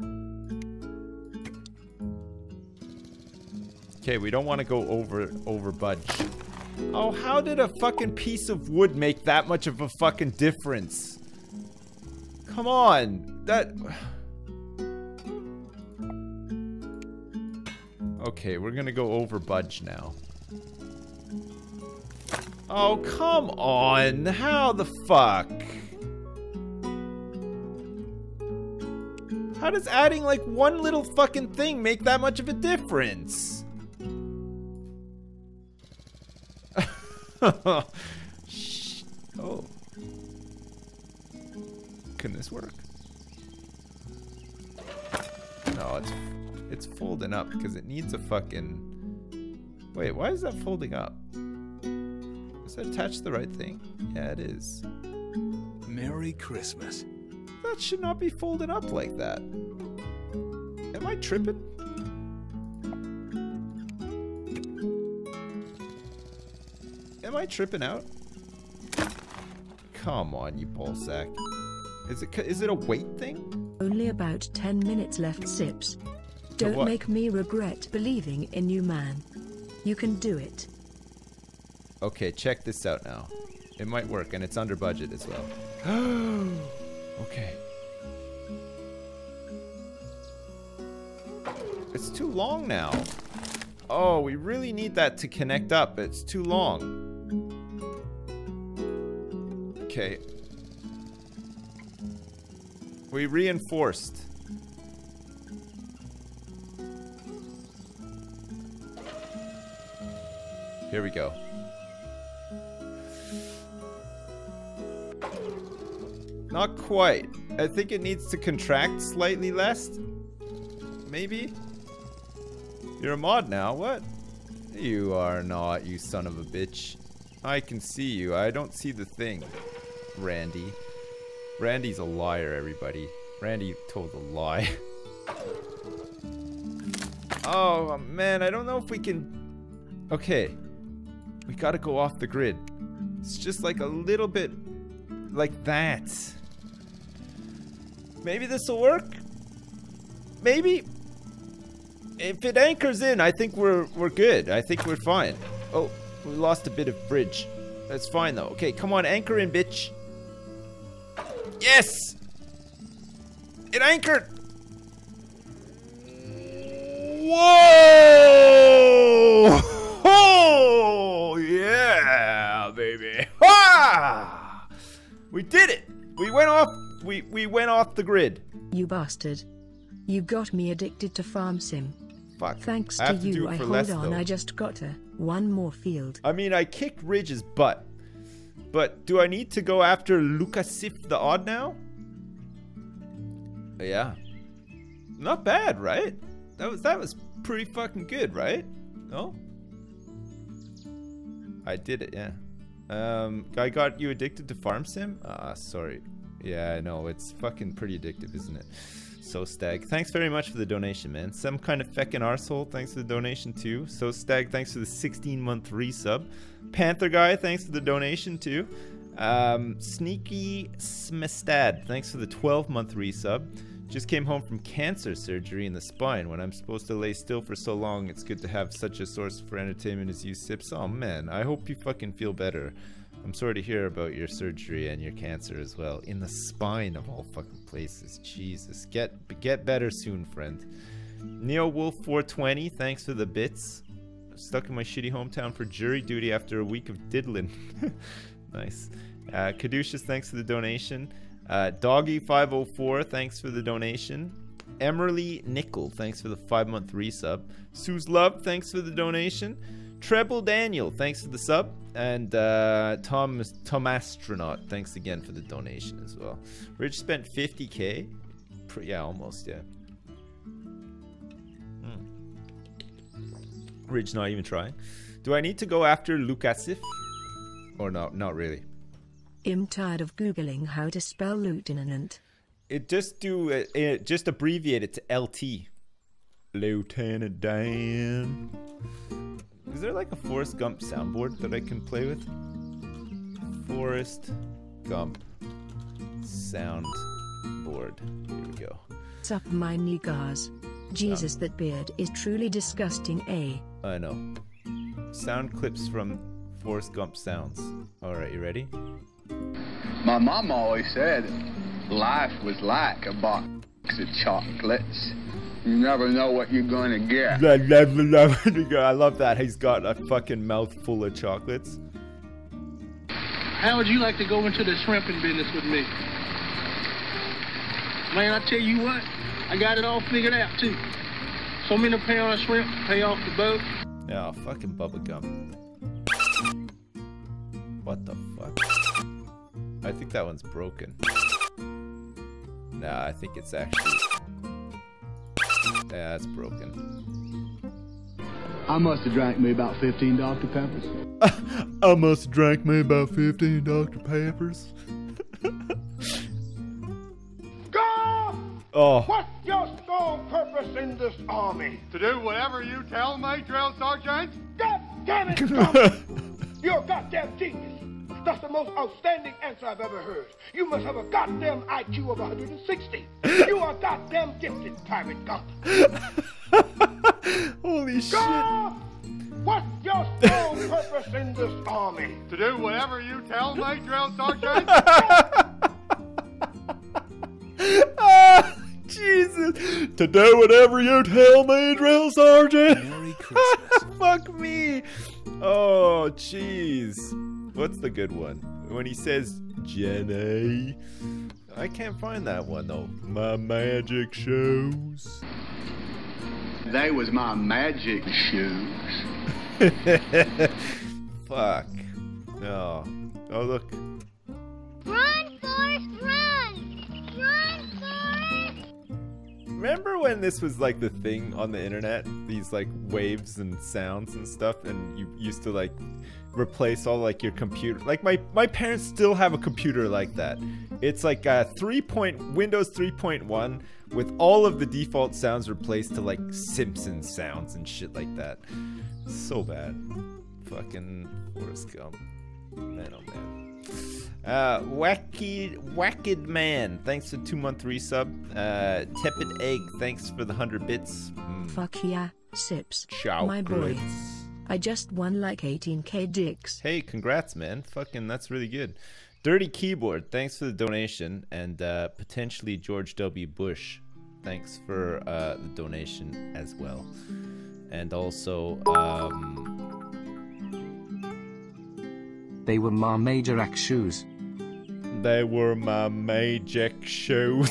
Okay, we don't want to go over over budge. Oh, how did a fucking piece of wood make that much of a fucking difference? Come on. That... Okay, we're gonna go over budge now. Oh, come on. How the fuck? How does adding like one little fucking thing make that much of a difference? Oh. Can this work? No, it's it's folding up because it needs a fucking... Wait, why is that folding up? Is that attached to the right thing? Yeah, it is. Merry Christmas. That should not be folded up like that. Am I tripping? Am I tripping out? Come on, you ballsack. Is it is it a weight thing? Only about ten minutes left, Sips. Don't make me regret believing in you, man. You can do it. Okay, check this out now. It might work, and it's under budget as well. Okay. It's too long now. Oh, we really need that to connect up. It's too long. Okay. We reinforced. Here we go. Not quite. I think it needs to contract slightly less. Maybe? You're a mod now, what? You are not, you son of a bitch. I can see you. I don't see the thing. Randy. Randy's a liar, everybody. Randy told a lie. Oh, man, I don't know if we can... Okay. We gotta go off the grid. It's just like a little bit like that. Maybe this will work? Maybe? If it anchors in, I think we're we're good. I think we're fine. Oh, we lost a bit of bridge. That's fine though. Okay, come on, anchor in, bitch. Yes! It anchored! Whoa! Oh, yeah, baby. Ah! We did it! We went off we we went off the grid. You bastard. You got me addicted to farm sim. Fuck. Thanks I to have to you, do it I for hold less, on. though. I just got a one more field. I mean, I kicked Ridge's butt. But do I need to go after Lucasif the Odd now? Yeah. Not bad, right? That was that was pretty fucking good, right? No? I did it, yeah. Um, I got you addicted to Farm Sim? Ah, sorry. Yeah, I know. It's fucking pretty addictive, isn't it? So Stag, thanks very much for the donation, man. Some kind of feckin' arsehole, thanks for the donation too. So Stag, thanks for the sixteen month resub. Panther Guy, thanks for the donation too. Um, Sneaky Smestad, thanks for the twelve month resub. Just came home from cancer surgery in the spine. When I'm supposed to lay still for so long, it's good to have such a source for entertainment as you, Sips. Oh man, I hope you fucking feel better. I'm sorry to hear about your surgery and your cancer as well. In the spine of all fucking places. Jesus. Get get better soon, friend. Neo Wolf four twenty, thanks for the bits. Stuck in my shitty hometown for jury duty after a week of diddling. Nice. Uh, Caduceus, thanks for the donation. Uh, Doggy five oh four, thanks for the donation. Emerly Nickel, thanks for the five month resub. Sue's Love, thanks for the donation. Treble Daniel, thanks for the sub. And uh, Tom Tom Astronaut, thanks again for the donation as well. Rich spent fifty K. Yeah, almost, yeah. Hmm. Rich not even trying. Do I need to go after Lukasif? Or no, not really. I'm tired of Googling how to spell lieutenant. It just do it, it just abbreviate it to L T. Lieutenant Dan. Is there like a Forrest Gump soundboard that I can play with? Forrest Gump soundboard. Here we go. Sup my niggas. Jesus, that beard is truly disgusting, eh? I know. Sound clips from Forrest Gump sounds. Alright, you ready? My mom always said life was like a box of chocolates. You never know what you're gonna get. I love that. He's got a fucking mouth full of chocolates. How would you like to go into the shrimping business with me? Man, I tell you what, I got it all figured out too. So many pounds of shrimp to pay off the boat. Yeah, fucking bubba gum. What the fuck? I think that one's broken. Nah, I think it's actually... Yeah, it's broken. I must have drank me about fifteen Doctor Peppers. I must have drank me about fifteen Doctor Peppers. Go! Oh. What's your sole purpose in this army? To do whatever you tell me, Drill Sergeant. God damn it, Tom! You're a goddamn genius. That's the most outstanding answer I've ever heard. You must have a goddamn I Q of one hundred sixty. You are goddamn gifted, Pirate Gump. Holy shit. Go! What's your sole purpose in this army? To do whatever you tell me, Drill Sergeant. Ah, Jesus. To do whatever you tell me, Drill Sergeant. Merry Christmas. Fuck me. Oh, jeez. What's the good one? When he says, Jenny. I can't find that one, though. My magic shows. They was my magic shoes. Fuck. No. Oh, look. Run, Forrest, run! Run, Forrest! Remember when this was like the thing on the internet? These like waves and sounds and stuff, and you used to like replace all like your computer. Like my my parents still have a computer like that. It's like a three point Windows three point one with all of the default sounds replaced to like Simpsons sounds and shit like that. So bad. Fucking Forrest Gump. Man, oh man. Uh, Wacky Wacked Man, thanks for two month resub. Uh, Tepid Egg, thanks for the hundred bits. Mm. Fuck yeah, Sips. Chocolates. My boy. I just won like eighteen K dicks. Hey, congrats, man. Fucking, that's really good. Dirty Keyboard, thanks for the donation. And uh, potentially George W. Bush, thanks for uh, the donation as well. And also, um... They were my major X shoes. They were my magic shoes.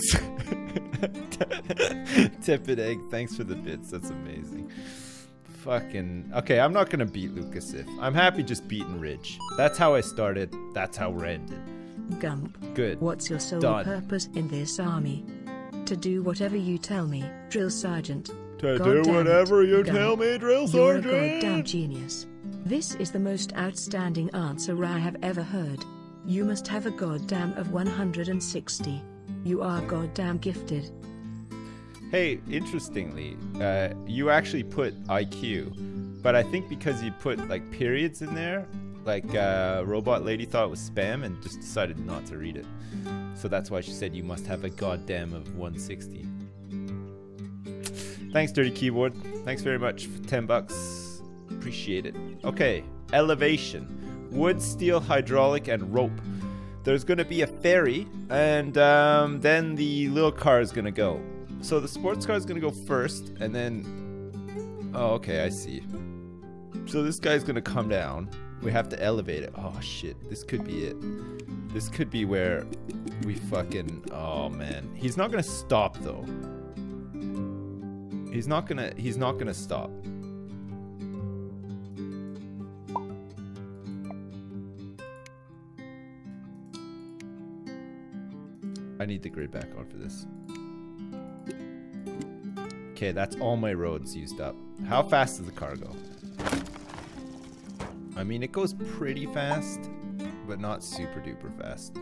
Tepid Egg, thanks for the bits. That's amazing. Fucking... Okay, I'm not gonna beat Lucas if. I'm happy just beating Ridge. That's how I started. That's how we're ended. Gump. Good. What's your sole Done. purpose in this army? To do whatever you tell me, Drill Sergeant. To God do damn whatever it, you Gunn. tell me, drill You're a sergeant. goddamn genius. This is the most outstanding answer I have ever heard. You must have a goddamn of one hundred sixty. You are goddamn gifted. Hey, interestingly, uh, you actually put I Q, but I think because you put like periods in there, like uh, Robot Lady thought it was spam and just decided not to read it. So that's why she said you must have a goddamn of one sixty. Thanks, Dirty Keyboard. Thanks very much for ten bucks. Appreciate it. Okay, elevation. Wood, steel, hydraulic, and rope. There's going to be a ferry, and um, then the little car is going to go. So the sports car is going to go first, and then... Oh, okay, I see. So this guy's going to come down. We have to elevate it. Oh, shit. This could be it. This could be where we fucking... Oh, man. He's not going to stop, though. He's not going to... He's not going to stop. I need the grid back on for this. Okay, that's all my roads used up. How fast does the car go? I mean, it goes pretty fast, but not super duper fast.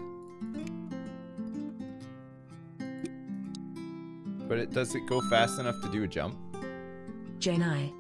But it does it go fast enough to do a jump? Jenai.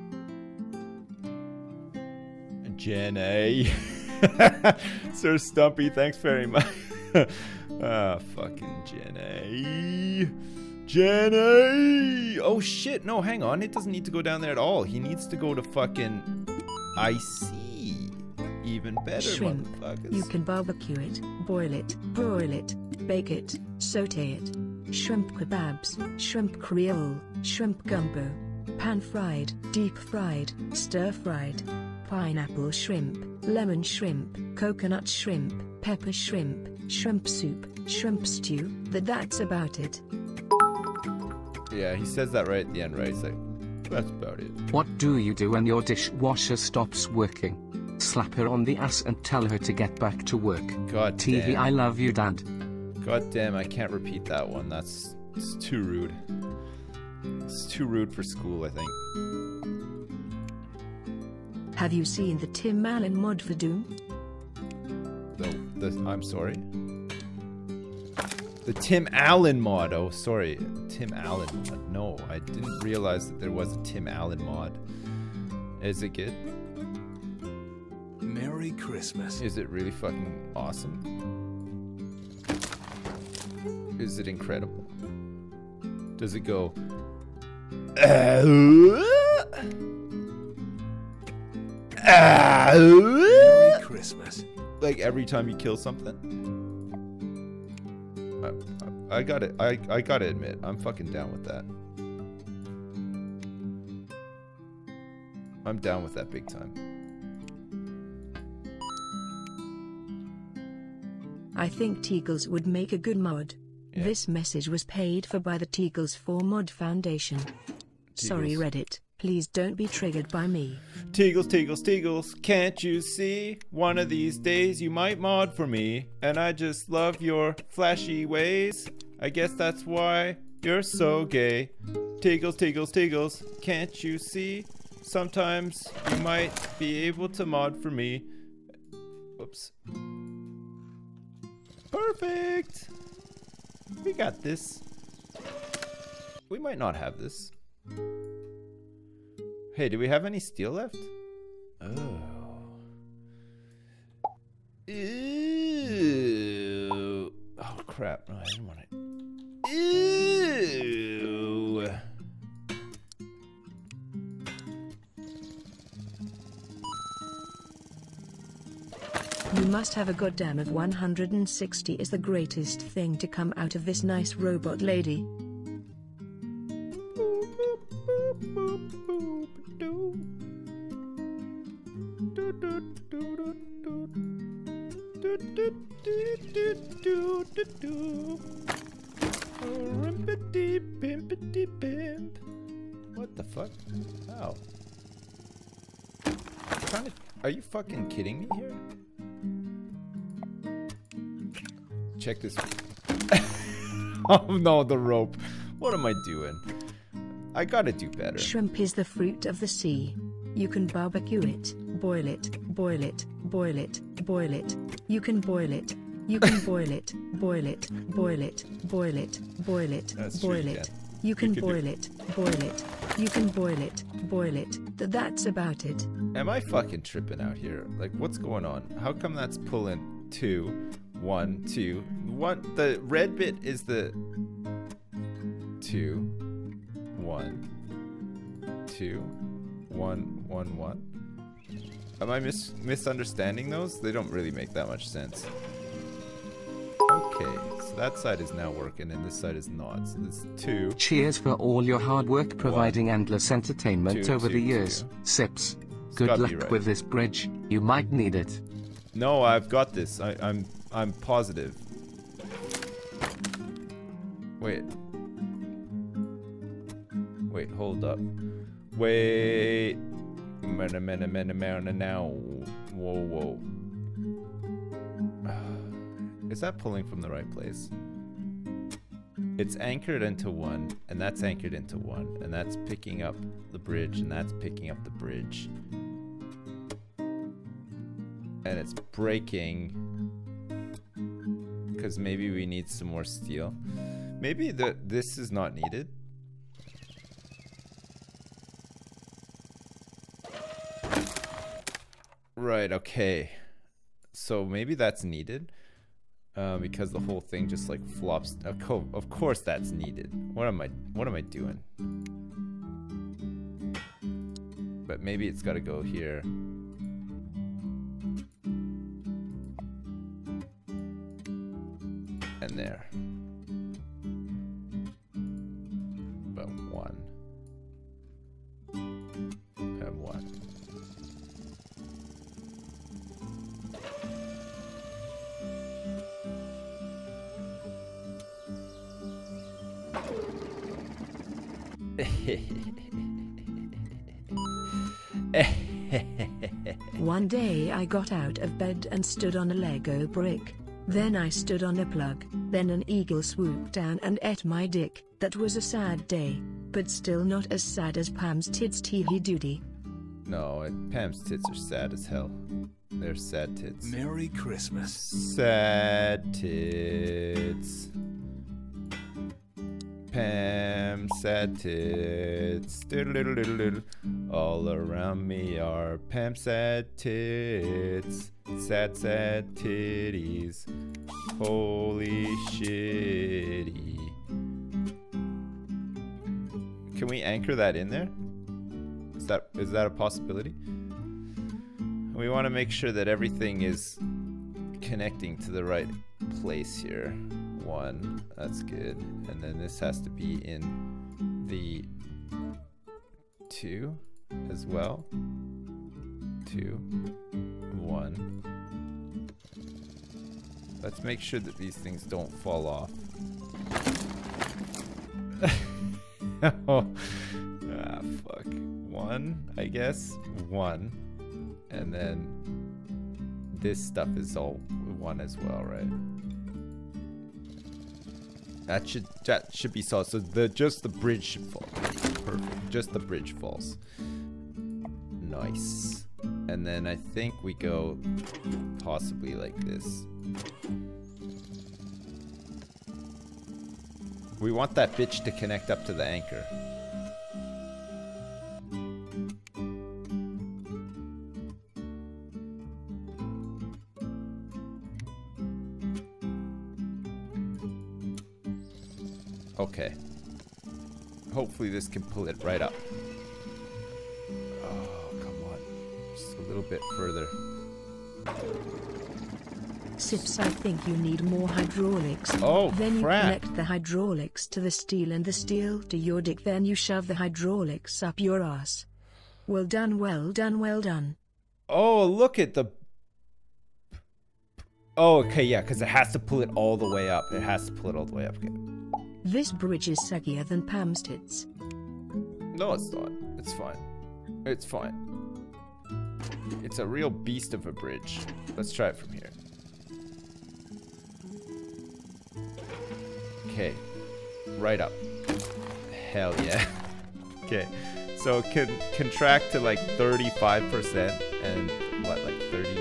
Jenny. Sir Stumpy, thanks very much. Ah, fucking Jenny. Jenny! Oh shit, no, hang on. It doesn't need to go down there at all. He needs to go to fucking... I see. Even better, Shrimp. motherfuckers. You can barbecue it, boil it, broil it, bake it, saute it. Shrimp kebabs, shrimp creole, shrimp gumbo, pan-fried, deep-fried, stir-fried, pineapple shrimp, lemon shrimp, coconut shrimp, pepper shrimp, shrimp soup, shrimp stew. That that's about it. Yeah, he says that right at the end, right? He's like, that's about it. What do you do when your dishwasher stops working? Slap her on the ass and tell her to get back to work. God T V, damn. I love you, Dad. God damn, I can't repeat that one. That's it's too rude. It's too rude for school, I think. Have you seen the Tim Allen mod for Doom? The, the, I'm sorry. The Tim Allen mod. Oh, sorry. Tim Allen mod. No, I didn't realize that there was a Tim Allen mod. Is it good? Merry Christmas. Is it really fucking awesome? Is it incredible? Does it go... Merry Christmas. Like every time you kill something? I, I, I gotta, I, I gotta admit, I'm fucking down with that. I'm down with that big time. I think Teagles would make a good mod. Yeah. This message was paid for by the Teagles four Mod Foundation. Sorry, Reddit. Please don't be triggered by me. Teagles, Teagles, Teagles, can't you see? One of these days you might mod for me, and I just love your flashy ways. I guess that's why you're so gay. Teagles, Teagles, Teagles, can't you see? Sometimes you might be able to mod for me. Whoops. Perfect! We got this. We might not have this. Hey, do we have any steel left? Oh. Ew. Oh, crap. No, I didn't want it. Ew. You must have a goddamn of one hundred sixty is the greatest thing to come out of this nice robot lady. What the fuck? How? Trying to, are you fucking kidding me here? Check this. Oh no, the rope. What am I doing? I gotta do better. Shrimp is the fruit of the sea. You can barbecue it, boil it, boil it, boil it, boil it. You can boil it. You can boil it, boil it, boil it, boil it, boil it, That's boil true, it. yeah. You can You could boil do- it, boil it. You can boil it, boil it. Th- that's about it. Am I fucking tripping out here? Like, what's going on? How come that's pulling two, one, two, one? The red bit is the two, one, two, one, one, one. Am I mis misunderstanding those? They don't really make that much sense. Okay, so that side is now working and this side is not. So it's two. Cheers for all your hard work providing One, endless entertainment two, over two, the years. two. Sips. It's Good gotta luck be right. with this bridge. You might need it. No, I've got this. I, I'm I'm positive. Wait. Wait, hold up. Wait. Mana mana mana mana now. Whoa whoa. Is that pulling from the right place? It's anchored into one, and that's anchored into one, and that's picking up the bridge, and that's picking up the bridge. And it's breaking because maybe we need some more steel. Maybe the this is not needed. Right, okay. So maybe that's needed. Uh, because the whole thing just like flops. Of, co of course that's needed. What am I what am I doing? But maybe it's gotta go here. And there. But one. And one. One day I got out of bed and stood on a Lego brick. Then I stood on a plug. Then an eagle swooped down and ate my dick. That was a sad day, but still not as sad as Pam's tits tee-hee doody. No, it, Pam's tits are sad as hell. They're sad tits. Merry Christmas. Sad tits. Pam, sad tits. Diddle-diddle-diddle-diddle. All around me are Pam sad tits. Sad, sad titties. Holy shitty. Can we anchor that in there? Is that is that a possibility? We want to make sure that everything is connecting to the right place here. One, that's good. And then this has to be in the two as well. Two, one. Let's make sure that these things don't fall off. Oh, ah, fuck. One, I guess. One. And then this stuff is all one as well, right? That should that should be solid. So the just the bridge should fall. Perfect. Just the bridge falls. Nice. And then I think we go possibly like this. We want that bitch to connect up to the anchor. Okay. Hopefully this can pull it right up. Oh, come on. Just a little bit further. Sips, I think you need more hydraulics. Oh, Then crap. you connect the hydraulics to the steel and the steel to your dick. Then you shove the hydraulics up your ass. Well done, well done, well done. Oh, look at the... Oh, okay, yeah, because it has to pull it all the way up. It has to pull it all the way up. Okay. This bridge is saggier than Pam's tits. No, it's not. It's fine. It's fine. It's a real beast of a bridge. Let's try it from here. Okay. Right up. Hell yeah. Okay. So it can contract to like thirty-five percent and what, like thirty